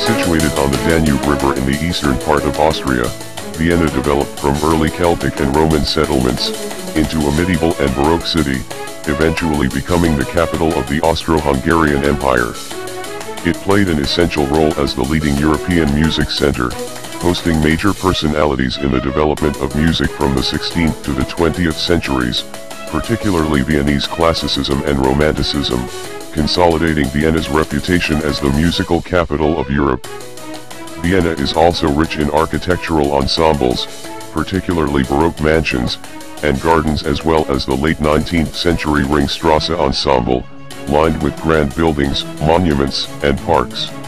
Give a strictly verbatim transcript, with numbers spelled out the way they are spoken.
Situated on the Danube River in the eastern part of Austria, Vienna developed from early Celtic and Roman settlements into a medieval and Baroque city, eventually becoming the capital of the Austro-Hungarian Empire. It played an essential role as the leading European music center, hosting major personalities in the development of music from the sixteenth to the twentieth centuries, particularly Viennese classicism and romanticism, consolidating Vienna's reputation as the musical capital of Europe. Vienna is also rich in architectural ensembles, particularly Baroque mansions and gardens, as well as the late nineteenth century Ringstrasse ensemble, lined with grand buildings, monuments, and parks.